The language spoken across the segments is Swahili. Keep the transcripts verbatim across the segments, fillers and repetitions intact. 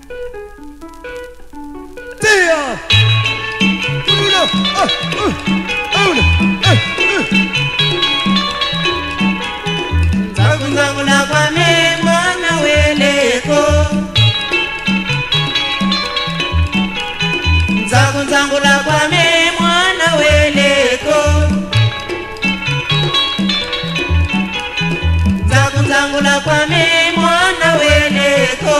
Tia! Uno! Ah! Uh! Uno! Eh! Uh! Nzakula kwa me mwana weleko Nzakula kwa me mwana weleko Nzakula kwa me mwana weleko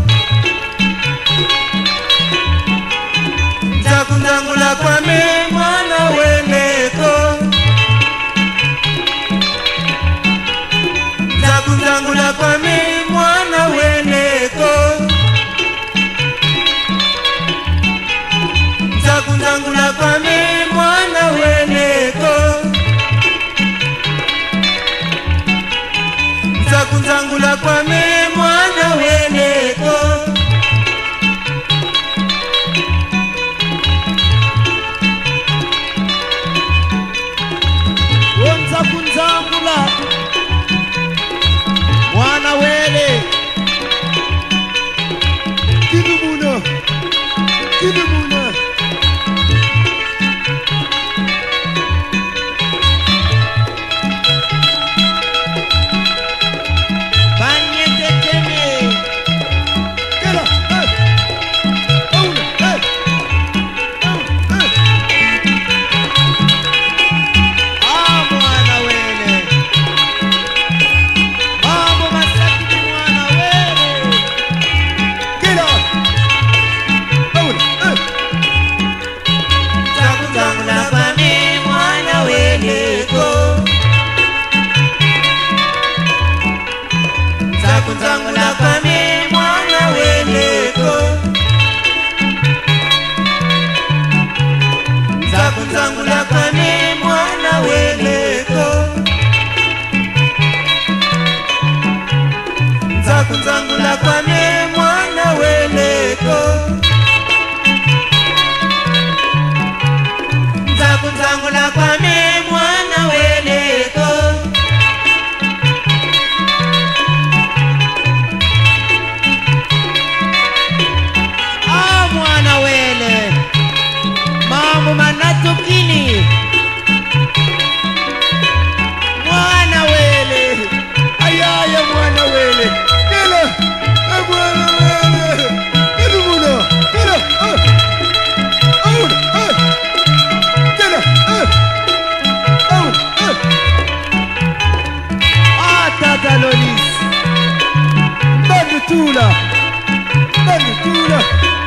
Nzakula kwa me mwana weleko Nzakula kwa me mwana weleko Nzakula kwa me mwana weleko Nzakula kwa me mwana weleko Nzakula mwana wele Kidumuna Kidumuna Banyete teme Kela eh Ouna eh Ouna eh Ah mwana wele Mambo masaki mwana wele Kela Ouna eh Nzakula kwa me mwana weleko Nzakula kwa me mwana weleko Nzakula kwa me mwana weleko Nzakula kwa me mwana weleko Nzakula kwa me mwana weleko Ah mwana wele Mambo manatukini Mwana wele Ayaya mwana wele Kela Eh mwana wele Kela muna Kela Eh Auna Eh Kela Eh Auna Eh Ah tata Lolis Bandu tula Bandu tula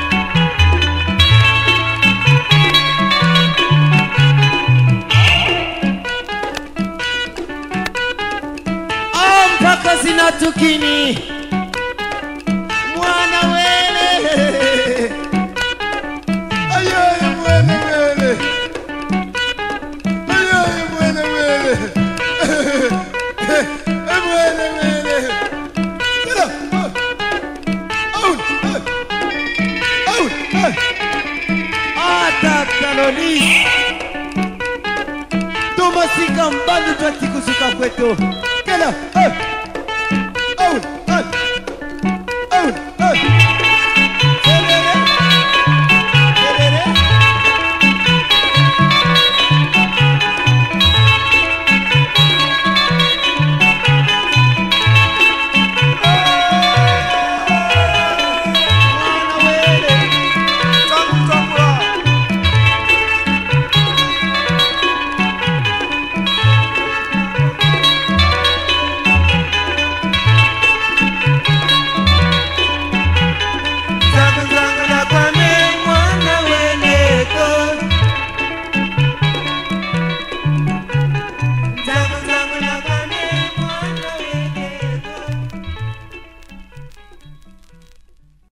Mpaka zinatukini mwana wele Ayaye mwana wele Ayaye mwana wele Mwana wele Kela Aun Aun Ataka Lolis Tomasika mbandu twatikusuka kwetu Kela Eh Own, own, own, own.